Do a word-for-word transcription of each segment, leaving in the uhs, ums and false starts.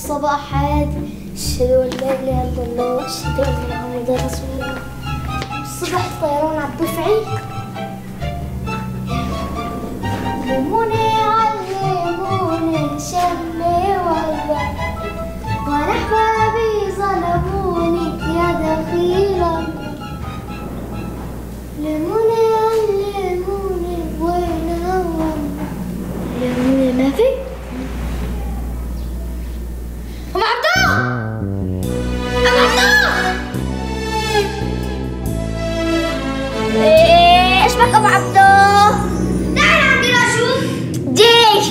الصباحات أشهد أن لا إله إلا الله وأشهد أن محمدا رسول الله. الصبح الطيران عالدفعي علموني علموني شمي والله وأنا أحبابي ظلموني يا دخيلا. علموني علموني وين هو علموني ما في أم عبدو أم عبدو ايش بك أبو عبدو؟ تعال عندي لأشوف جيش.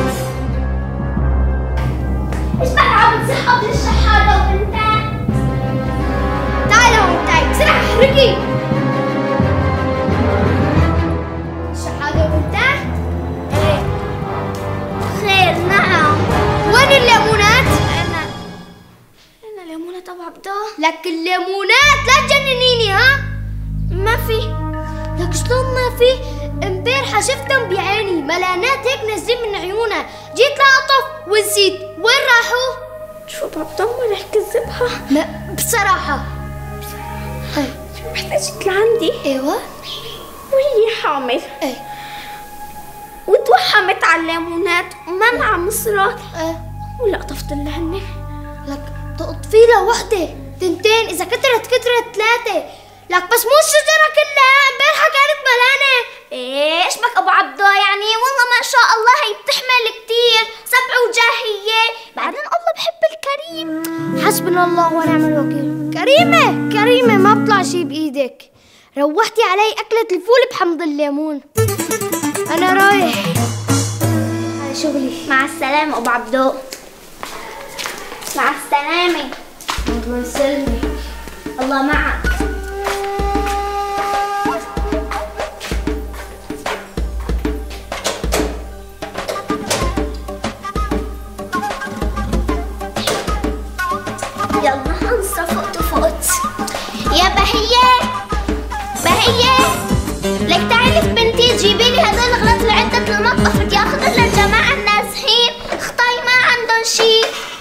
ايش بك عم تسحب للشحادة وبنتك؟ تعال هون تعال بسرعة احرقي. الشحادة وبنتك؟ ايه خير نعم. وين الليمونات؟ أنا أنا ليمونات أبو عبدو؟ لك الليمونات لا تجننيني ها؟ ما في. لك شلون ما في؟ امبارحة شفتهم بعيني ملانات هيك نازلين من عيونها، جيت لأطف ونسيت، وين راحوا؟ شو أبو عبدو ما رح كذبها؟ لا بصراحة بصراحة رحت اجت لعندي ايوه وهي حامل ايه وتوحمت على الليمونات ومنع مصرات ايه ولا قطفت لهن. لك تقطفي لها وحدة تنتين إذا كترت كترت ثلاثة. لك بس مو الشجرة كلها امبارحة كانت ملانة. ايش بك أبو عبدو يعني والله ما شاء الله هي بتحمل كتير سبع وجاهية. بعدين الله بحب الكريم. حسبنا الله ونعم الوكيل. كريمة كريمة ما بطلع شي بإيدك. روحتي علي أكلة الفول بحمض الليمون. أنا رايح على شغلي. مع السلامة أبو عبدو. مع السلامة. الله يسلمك. الله معك. يلا هنسى فقت فقت. يا بهية بهية لك تعالي بنتي جيبي لي هدول الأغراض اللي عندك المطبخ بدي اخذهم للجماعة النازحين، اختي ما عندهم شي.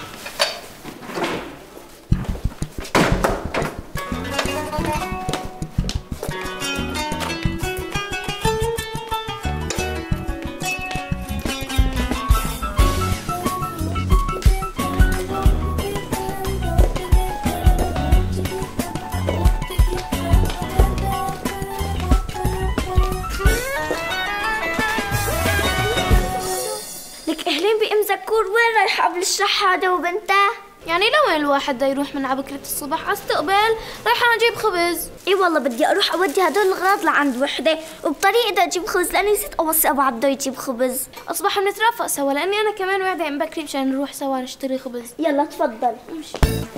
اهلين بأم زكور وين رايحة قبل الشحادة وبنتها؟ يعني لوين الواحد دا يروح من عبكرة الصبح على استقبال؟ رايحة أجيب خبز. اي والله بدي أروح أودي هدول الأغراض لعند وحدة وبطريقة بدي أجيب خبز لأني نسيت أوصي أبو عبدو يجيب خبز. أصبح بنترافق سوا لأني أنا كمان وعدة أم بكري مشان نروح سوا نشتري خبز. يلا تفضل. امشي.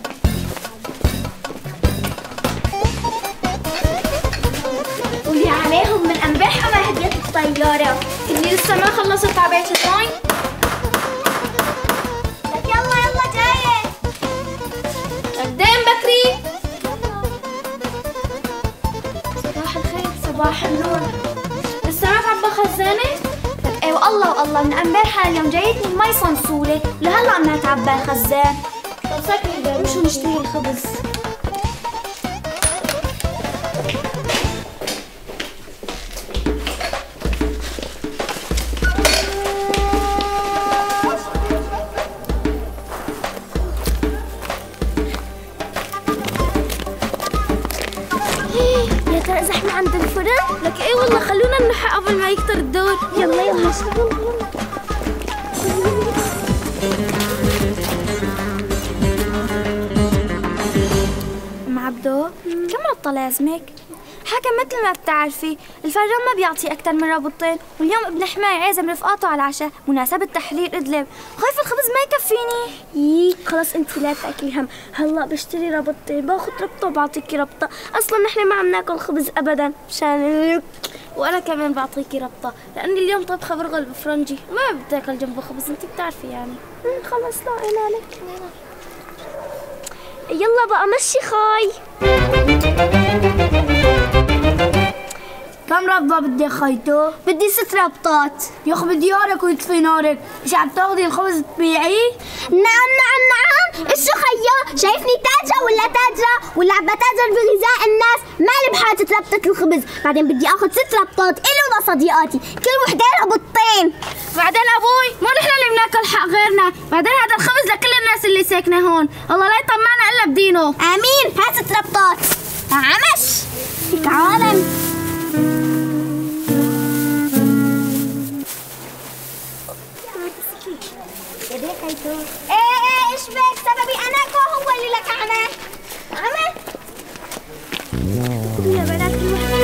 قولي عليهم من امبارحة ما هديت الطيارة. إني لسه ما خلصت تعبئة الداين. يلا يلا جاية. قدام بكري. صباح الخير. صباح النور. لسه ما تعبى خزانة؟ لك ايه والله والله من امبارحة اليوم جايتني المي صنصولة لهلا عم تعبى الخزان. طب سكري مشو نشتري الخبز. زحمة عند الفرن؟ لك ايه والله خلونا نلحق قبل ما يكتر الدور. يلا يلا يلا ام عبدو كم ربطة لازمك؟ حكى مثل ما بتعرفي الفران ما بيعطي أكثر من ربطتين واليوم ابن حماي عازم رفقاته على العشاء مناسبة تحرير إدلب. خايفة الخبز ما يكفيني. يي خلص انت لا تاكلي هم، هلا بشتري ربطتين باخذ ربطة وبعطيكي ربطة. أصلا نحن ما عم ناكل خبز أبدا مشان وأنا كمان بعطيكي ربطة لأني اليوم طبخة برغل بفرنجي ما بتاكل جنبه خبز انت بتعرفي يعني. خلص لا إله لك. يلا بقى مشي خاي. كم ربطة بدي خيطه؟ بدي ست ربطات. يا اخي بدي نارك ويطفي نارك، مش عم تاخذي الخبز تبيعيه؟ نعم نعم نعم، ايش خيو؟ شايفني تاجرة ولا تاجرة ولا عم بتاجر بغذاء الناس؟ مالي بحاجة ربطة الخبز، بعدين بدي اخذ ست ربطات الي ولصديقاتي، كل وحدة ربطتين. بعدين ابوي مو نحن اللي بناكل حق غيرنا، بعدين هذا الخبز لكل الناس اللي ساكنة هون، الله لا يطمعنا الا بدينه. امين، هات ست ربطات. عمش فيك عالم. ايه ايه ايش بك؟ سببي انا كو هو اللي لك عمى. عمى؟ يا بنات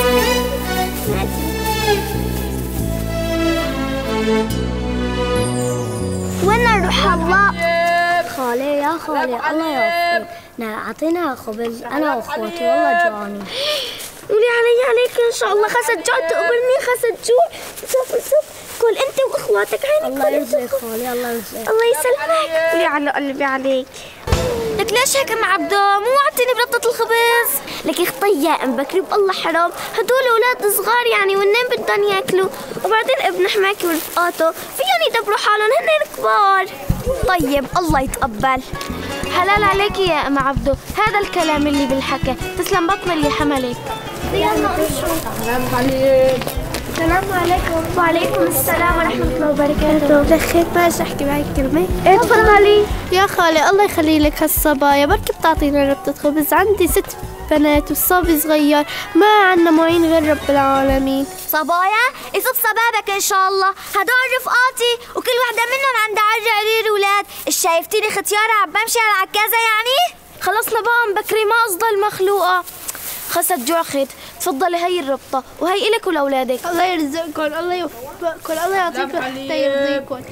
وين نروح الله؟ خالي يا خالي الله يوفقك، اعطينا خبز انا واخوتي والله جوعانين. قولي علي عليك ان شاء الله، خست جوع تقبلني، خست جوع سوف سوف كل انت واخواتك. عينك الله يرزقك خالي، الله يرزقك الله يسلمك. قولي على قلبي عليك. لك ليش هيك ام عبدو؟ مو وعدتني بربطة الخبز؟ لك اختي يا ام بكري بالله حرام، هدول اولاد صغار يعني ونين بدهم ياكلوا، وبعدين ابن حماكي ورفقاته فيهم يدبروا حالهم هن كبار. طيب الله يتقبل. حلال عليكي يا ام عبدو، هذا الكلام اللي بالحكى، تسلم بطن اللي حملك. سلام عليك. السلام عليكم. وعليكم السلام ورحمة الله وبركاته. دخيت باش احكي معك كلمة؟ ايه تفضلي. يا خالي الله يخلي لك هالصبايا، بركي بتعطينا ربطة خبز، عندي ست بنات والصبي صغير، ما عنا معين غير رب العالمين. صبايا؟ يصب صبابك ان شاء الله، هدول رفقاتي وكل وحدة منهم عندها عرة عرير اولاد، ايش شايفتيني ختيارة عم بمشي على العكازة يعني؟ خلصنا بقى ام بكري، ما قصدها المخلوقة. خست جوع خيط، تفضلي هي الربطة وهي إلك ولأولادك. الله يرزقكم، الله يوفقكم، الله يعطيكم حتى يرضيكم.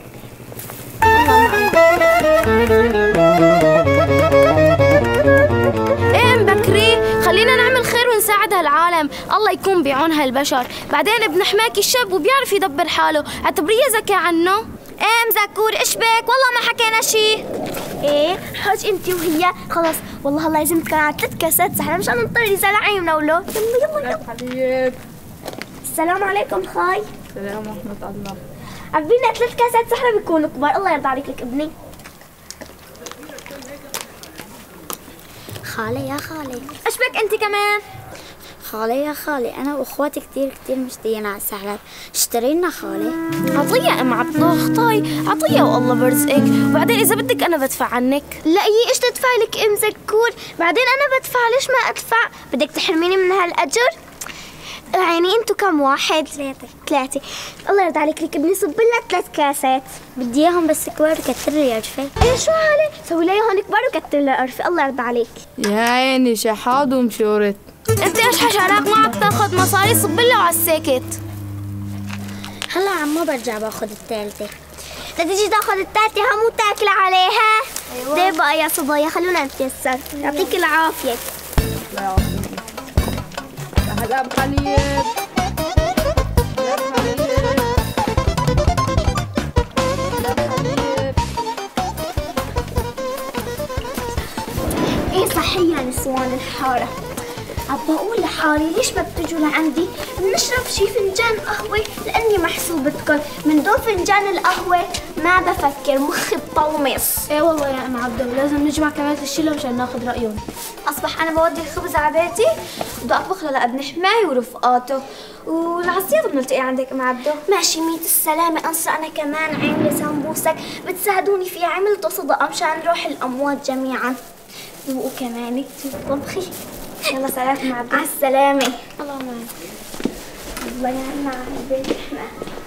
ايه ام بكري، خلينا نعمل خير ونساعد هالعالم، الله يكون بعون هالبشر، بعدين ابن حماكي شاب وبيعرف يدبر حاله، اعتبريه ذكي عنه. ايه ام زكور ايش بك؟ والله ما حكينا شيء. ايه حاج انت وهي خلص، والله الله يزمت كان على ثلاث كاسات سحره مشان نضطر يزلعي منولو. يلا يلا يلا. السلام عليكم خاي. السلام ورحمة الله. عبينا ثلاث كاسات سحره بيكونوا كبار، الله يرضى عليك لك ابني. خالي يا خالي ايش بك انت كمان؟ خالي يا خالي انا واخواتي كثير كثير مشتاقين على السحلب، اشتري لنا خالي. عطيه ام عبد الله اخطاي، عطيه والله برزقك، وبعدين اذا بدك انا بدفع عنك. لا يي ايش تدفع لك ام زكور؟ بعدين انا بدفع، ليش ما ادفع؟ بدك تحرميني من هالاجر؟ يعني انتو كم واحد؟ ثلاثة. ثلاثة. الله يرضى عليك لك ابني، صب لك ثلاث كاسات. بدي اياهم بس كبار وكتر لي قرفة. ايه شو هالي؟ سوي لي هون كبار وكتر لي قرفة، الله يرضى عليك. يا عيني شحاد ومشورت. انت ايش حشراك ما عم تاخذ مصاري؟ صب لها على الساكت. هلا عمو برجع باخذ الثالثة. تيجي تاخذ الثالثة همو تاكل عليها. ايوه. ليه بقى يا صبايا، خلونا نتيسر. يعطيك العافية. الله يعافيك. هلا بخليل. ايه صحيح يا نسوان الحارة، عم بقول لحالي ليش ما بتجوا لعندي بنشرب شي فنجان قهوة، لأني محسوبتكم من دون فنجان القهوة ما بفكر، مخي بطومس. ايه والله يا ام عبد الله لازم نجمع كمان الشله مشان ناخذ رايهم. اصبح انا بودي الخبز على بيتي، بدي اطبخ لابن حماي ورفقاته، والعصير بنلتقي عندك ام عبدو. ماشي ميت السلامة، انصر انا كمان عاملة سمبوسك بتساعدوني فيها، عملت صدقة مشان روح الاموات جميعا. ذوقوا كمان طبخي. يلا سلام مع عبد. على السلامة. الله معك. الله يعيننا على البيت احنا.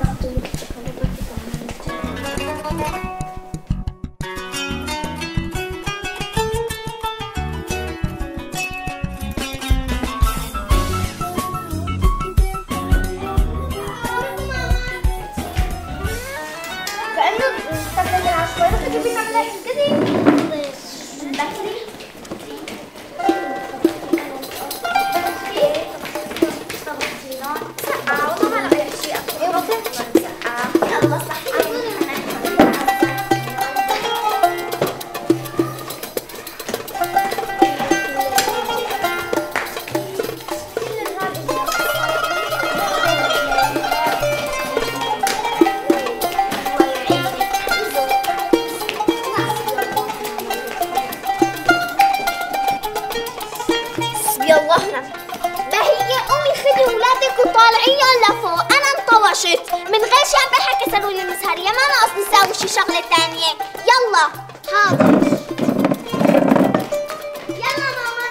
كأنه تبدأ العشوائية تجيبين على كذي. بكري. يلا احنا بهي امي خدي ولادك وطالعين لفوق. انا انطوشت من غير شي عم بحكي صاروا لي مسهريه، ما ناقص نساوي شي شغله ثانيه. يلا حاضر. يلا ماما.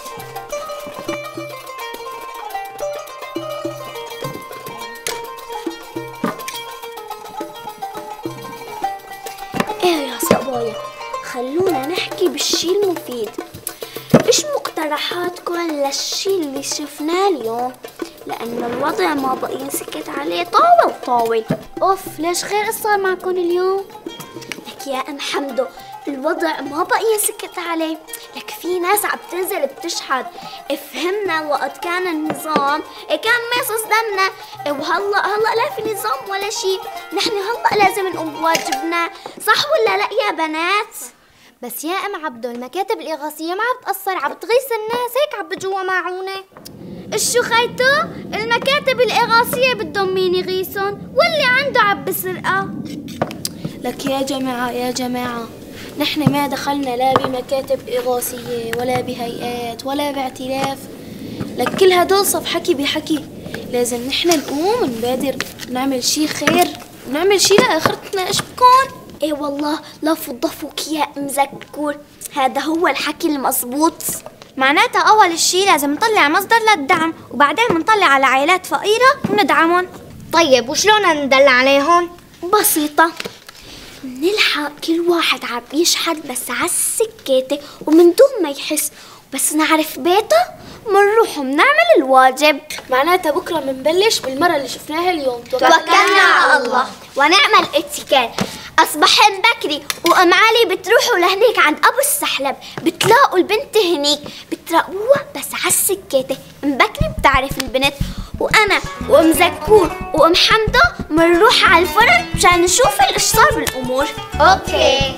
ايه يا صبايا، خلونا نحكي بالشي المفيد. ايش مقترحاتكم للشي اللي شفناه اليوم؟ لأن الوضع ما بقى ينسكت عليه طاول طاول. اوف، ليش خير صار معكم اليوم؟ لك يا ام حمدو، الوضع ما بقى ينسكت عليه، لك في ناس عم تنزل بتشحد. فهمنا وقت كان النظام كان ميصص دمنا، وهلا هلا لا في نظام ولا شيء. نحن هلا لازم نقوم بواجبنا، صح ولا لا يا بنات؟ بس يا ام عبدو، المكاتب الإغاثية ما عم تقصر، عم تغيث الناس، هيك عم بجوا معونة. شو خيتو؟ المكاتب الإغاثية بدهم مين يغيثن؟ واللي عنده عم بسرقة. لك يا جماعة يا جماعة، نحن ما دخلنا لا بمكاتب إغاثية ولا بهيئات ولا باعتلاف. لك كل هدول صف حكي بحكي. لازم نحن نقوم نبادر نعمل شي خير، نعمل شي لآخرتنا. ايش بكون؟ ايه والله لا فضفوك يا ام زكور، هذا هو الحكي المضبوط. معناتها أول شي لازم نطلع مصدر للدعم، وبعدين بنطلع على عائلات فقيرة وندعمهم. طيب وشلون ندل عليهم؟ بسيطة، نلحق كل واحد عم يشحد بس على السكاتة ومن دون ما يحس، بس نعرف بيته منروح ومنعمل الواجب. معناتها بكرة منبلش بالمرة اللي شفناها اليوم. توكلنا على الله ونعمل اتكال. أصبحن بكري وأم علي بتروحوا لهنيك عند أبو السحلب، بتلاقوا البنت هنيك بتراقبوها بس على السكاتة. أم بكري بتعرف البنت، وأنا وأم زكور وأم حمدو منروح على الفرن مشان نشوف ايش صار بالأمور. أوكي.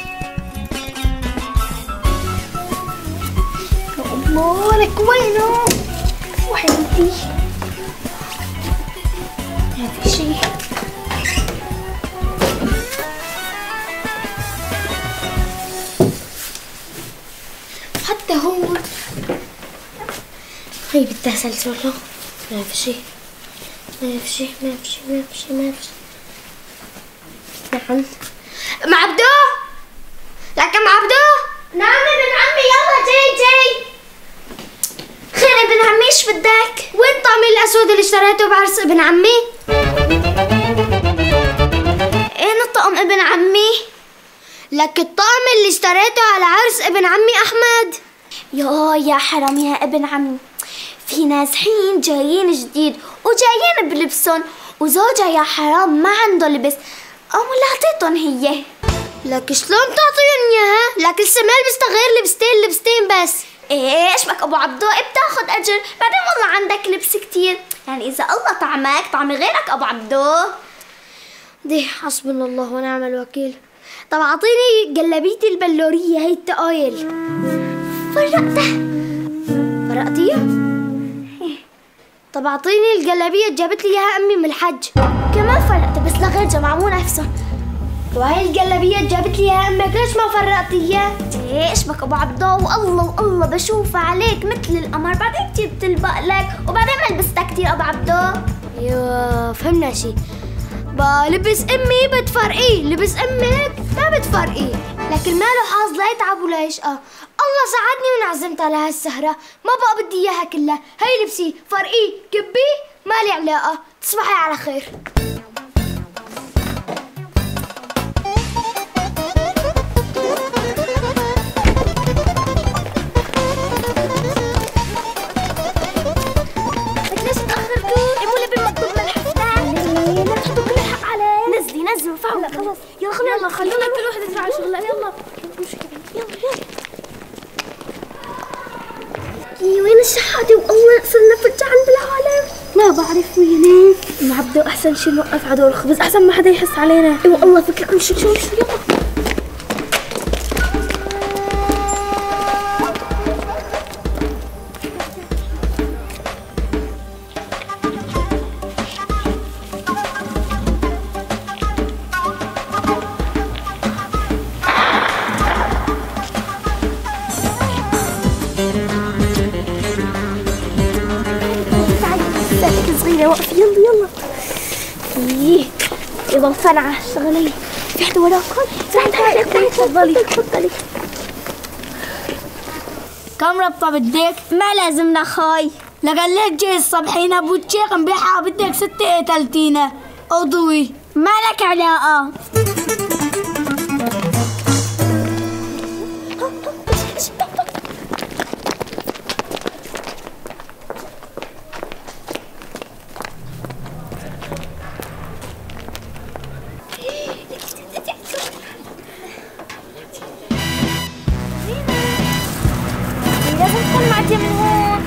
الله لك وينه؟ وحيدتي ما في شي. حتى هو هي بدها سلسلة. ما في شي ما في شي ما في شي ما في شي ما في شي. نعم ام عبدو، لك ام عبدو. نعم ابن عمي، يلا جاي جاي. خير ابن عمي، ايش بدك؟ وين الطقم الاسود اللي اشتريته بعرس ابن عمي؟ اين الطقم ابن عمي؟ لك الطقم اللي اشتريته على عرس ابن عمي احمد. يا يا حرام يا ابن عمي، في نازحين جايين جديد وجايين بلبسهم، وزوجها يا حرام ما عنده لبس، او اللي اعطيتهم هي. لك شلون تعطيهم اياها؟ لك لسه ما لبست غير لبستين لبستين بس. ايش بك ابو عبدو، بتاخذ اجر، بعدين والله عندك لبس كتير، يعني اذا الله طعمك طعمي غيرك ابو عبدو. دي حسبنا الله ونعم الوكيل. طب اعطيني جلابيتي البلوريه هي التقايل. فرقتها فرقتيها؟ طب اعطيني الجلابيه اللي جابت لي اياها امي من الحج. كمان فرقتها بس لغير جماعه مو نفسها. وهي الجلابيه اللي جابت لي اياها امك ليش ما فرقتيها؟ ايش بك ابو عبدو، والله والله بشوف عليك مثل القمر، بعدين كتير بتلبق لك وبعدين ما لبستها كتير ابو عبدو. ايوه فهمنا شي. لبس امي بتفرقيه، لبس امك ما بتفرقيه، لكن ماله حظ لا يتعب ولا يشقى. الله ساعدني وانعزمت على هالسهرة، ما بقى بدي اياها كلها. هي لبسيه، فرقيه، كبيه، مالي علاقة. تصبحي على خير. نزلوا فعلا. لا خلاص يلا خلونا يلا خلونا كل واحدة تروح على شغلها. يلا مش كده. يلا يلا. يي وين الشحاتة والله صرنا فرجة عند العالم. ما بعرف وينه. ام عبدو احسن شي نوقف على دور الخبز احسن ما حدا يحس علينا. اي والله فكركم شو شو شو. يلا خلينا واقفة. يلا يلا. ايه يلا فن على الشغلة. في حدا وراكم؟ في حدا وراكم. تفضلي تفضلي. كم ربطة بدك؟ ما لازمنا خاي. لقلك جاي الصبحين ابو الشيخ مبيحة بدك ستة تلتينة اضوي. ما لك علاقة. لازم تكون معدية من هون.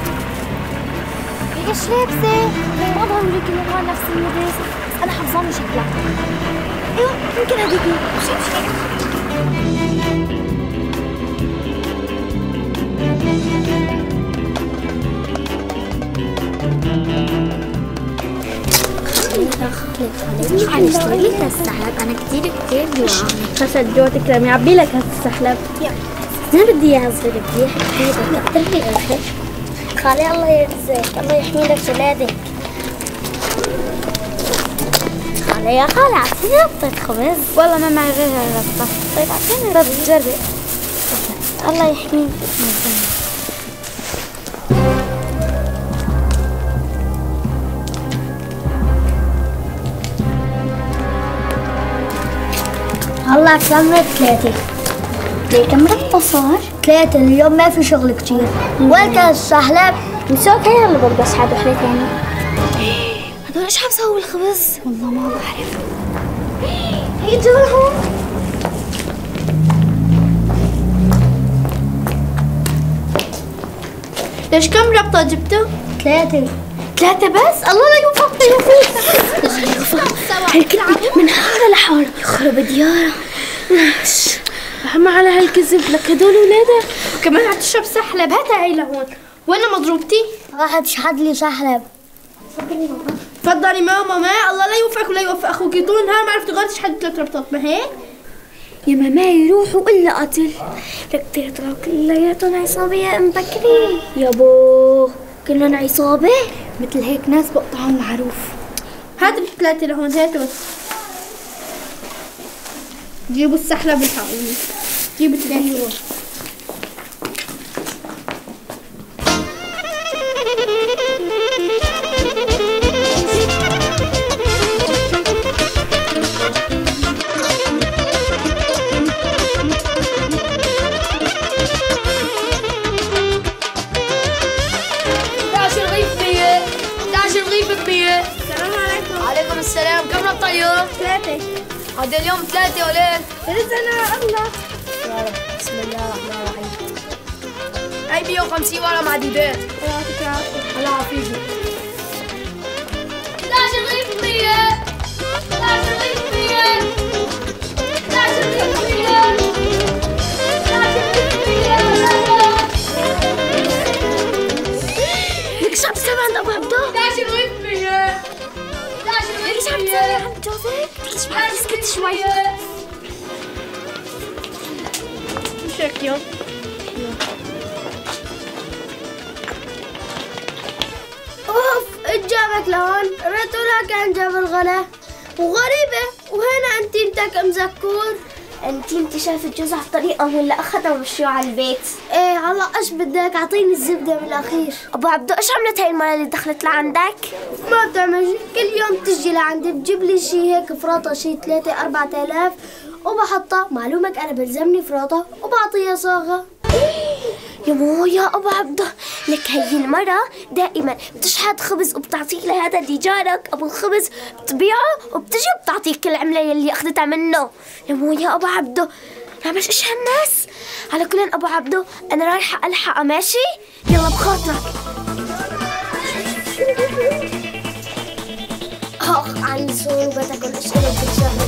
هي ايش لابسة؟ ما ضروري كل هون نفس المدرسة، بس أنا حافظاني شكلها. أيوه يمكن هذيك. مشي مشي. معلش اشتري لي هالسحلب. أنا كتير كتير جوعانة. خسد جوتك لما يعبي لك هالسحلب. ما بدي اياها صغيرة، بدي اياها كبيرة. كتر لي اخي. خالي الله يرزقك، الله يحمي لك ولادك. خالي يا خالي اعطيني ربطة خبز. والله ما معي غير هالربطة. طيب اعطيني ربطة. جربي. الله يحميك. هلا كم ثلاثة. كم ربطة صار؟ ثلاثة. اليوم ما في شغل كتير. وين كان السحلب؟ مسوك هي اللي بدي اسحب وحدة ثانية. هدول ايش حبسوا بالخبز؟ والله ما بعرف. هي جوا هون. ليش كم ربطة جبتوا؟ ثلاثة. ثلاثة بس؟ الله لا يوفقك يا فوق. هالكذب من حارة لحارة يخرب ديارة. هم على هالكذب لك هدول ولادك كمان عم تشرب سحلب. هاتها هي لهون. وين مضروبتي؟ واحد شحد لي سحلب. تفضلي ماما. ما الله لا يوفقك ولا يوفق اخوك. طول النهار ما عرفتي غير تشحدي ثلاث ربطات. ما هيك؟ يا ماما يروحوا الا قتل. لك تطلعوا كلياتهم عصابية مبكرين. يابو كلهم عصابة؟ مثل هيك ناس بقطعهم معروف. هات الثلاثة لهون. هاتوا جيبوا السحلب الحقوني. جيبوا ثلاثة. عليكم السلام. كم ربطة اليوم؟ ثلاثة. هذا اليوم ثلاثة وليل. رزقنا الله. يا رب. بسم الله الرحمن الرحيم. هاي مية وخمسين ورقة معدودات. الله يعطيك العافية. الله يعافيك. احدعش رغيف مية. احدعش رغيف مية. احدعش رغيف مية. احدعش رغيف مية. لك شو عم تسوي عند ابو عبدو؟ احدعش رغيف مية. ليش عم تسوي عند جوزك؟ ليش ما تسكت شوي؟ شو هيك يوم؟ اوف اجابك لهون. ريت لها كان جاب الغلا وغريبة. وهنا انت انت كم زكور. انتي انتي شايفة جوز على الطريقة ولا اخذها ومشيوه على البيت؟ ايه هلا ايش بدك؟ اعطيني الزبدة بالاخير. ابو عبدو ايش عملت هاي المرة اللي دخلت لعندك؟ ما بتعمل شي. كل يوم تجي لعندي بتجيب لي شي هيك فراطة شي ثلاثة أربعة آلاف وبحطها. معلومك أنا بلزمني فراطة وبعطيها صاغة. يا مو يا ابو عبدو، لك هي المرة دائما بتشحت خبز وبتعطيه لهذا اللي جارك ابو الخبز، بتبيعه وبتجي وبتعطيك العملة يلي اخذتها منه. يا مو يا ابو عبدو نعمل ايش هالناس؟ على كل ابو عبدو انا رايحة الحقها. ماشي؟ يلا بخاطرك. اخ عن صعوبتك والاشياء بتشغل.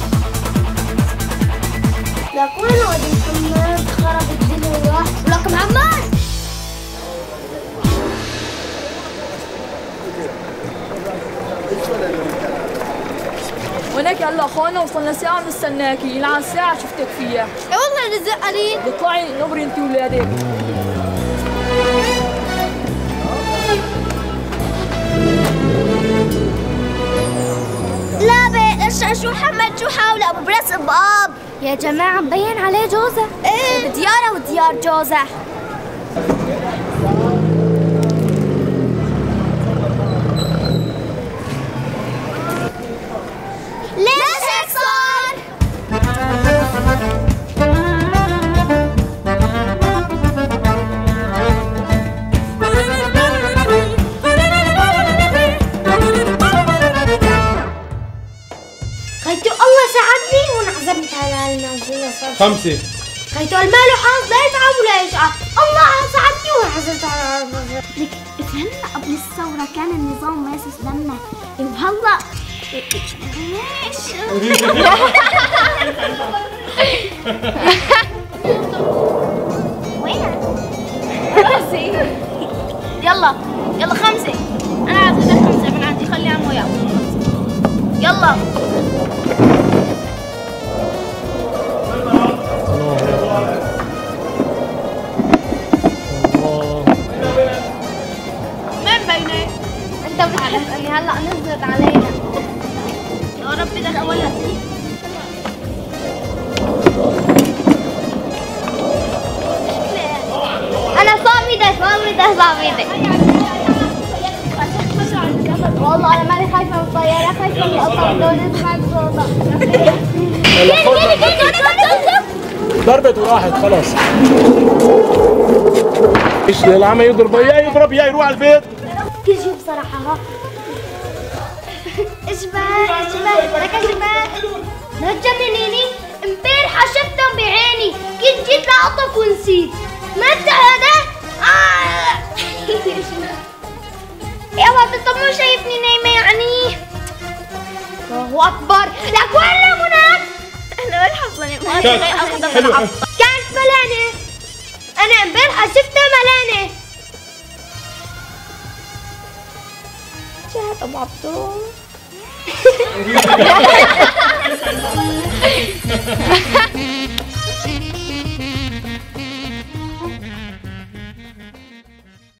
لك وين ودي محمد؟ خرب الدنيا وراح. ولك محمد وينك هلا خانة؟ وصلنا ساعة مستناكي. يلعن ساعة شفتك فيها. اي والله رزق علي. اطلعي نبري انت ولادك. شو حاولي ابو بريس باب. يا جماعة مبين عليه جوزة. ايه ديارة وديار جوزة. ليش هيك صار؟ خيتو الله ساعدني وانعزمت على المنزلة. خمسة. خيتو المال حظ لا يتعب ولا يشقى. الله ساعدني وانعزمت على المنزلة. لك فهمنا قبل الثورة كان النظام ماسس دمنا وهلا ليش؟ وينك؟ يلا يلا خمسة. أنا عايزة خمسة من عندي خلي عمو ياخذ. يلا مين بيني؟ انت بتحبني هلا نزلت علينا. يا رب بدك اولها. أنا صامدة صامدة صامدة. والله انا ماني خايفه من الطياره، خايفه من القطه لو نسمع صوتها. ضربت وراحت خلاص. ايش اللي عم يضرب اياه يضرب اياه يروح على البيت. كل شيء بصراحة ها. اشبال اشبال لك اشبال. لا تجننيني، امبارحة شفتهم بعيني، كنت جيت لأقطف ونسيت. ما انت هذا؟ آه. يا ولد انت مو شايفني نايمة يعني؟ الله أكبر، لك وين منى؟ انا وين حصلني؟ كانت ملانة. أنا امبارحة شفتها ملانة. شهد ابو عبدو.